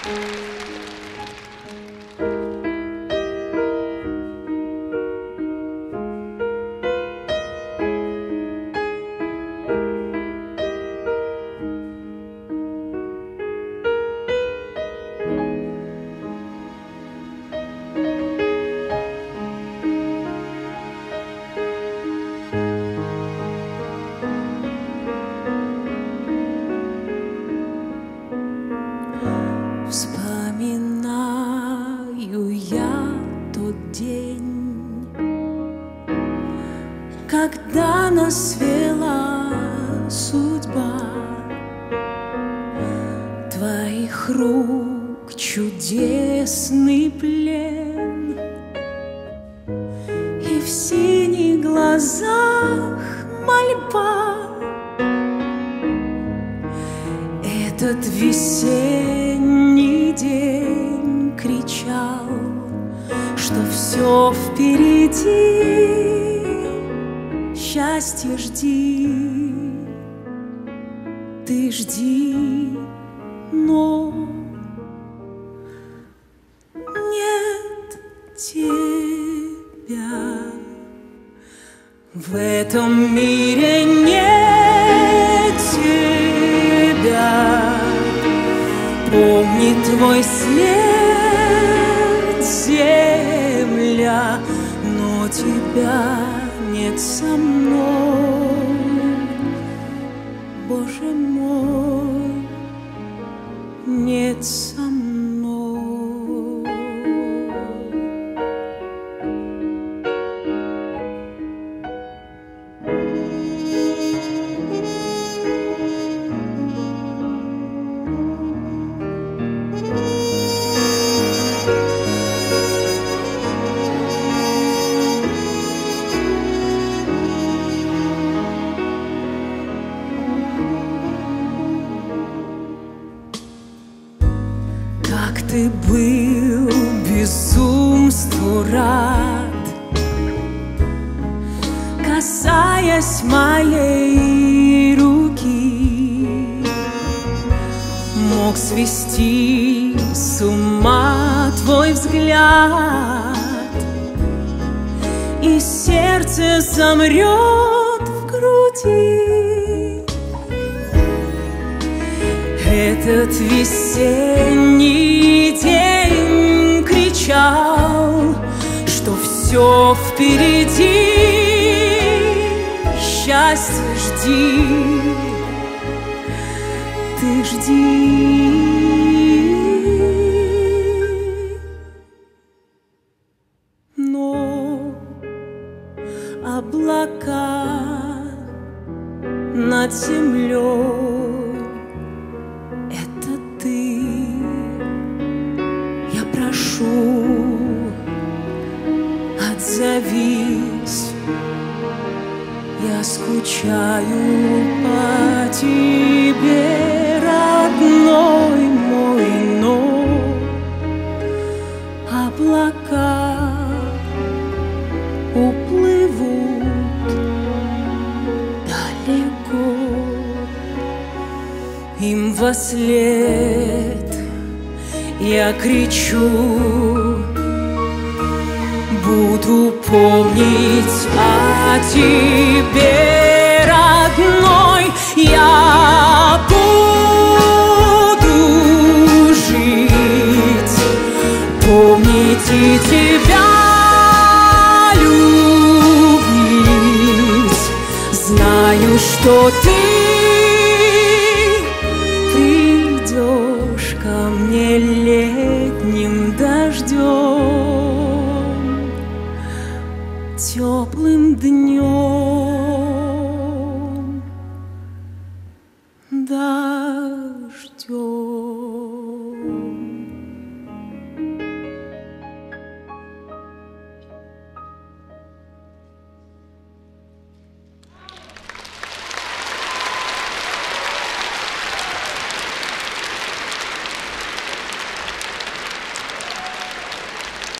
Вспоминаю я тот день, когда нас свела судьба, твоих рук чудесный плен, и в синих глазах мольба. Этот весенний день кричал, что все впереди, счастье жди, ты жди, но нет тебя. В этом мире нет тебя. Помни твой след, земля, но тебя нет со мной, Боже мой, нет со мной. Как ты был безумству рад, касаясь моей руки, мог свести с ума твой взгляд, и сердце замрет в груди. Этот весенний день кричал, что все впереди, счастье жди, ты жди. Но облака над землей — это ты. Я прошу, отзовись, я скучаю по тебе, родной мой, но облака уплывут далеко. Им вослед я кричу, буду помнить о тебе, родной. Я буду жить, помнить и тебя любить. Знаю, что ты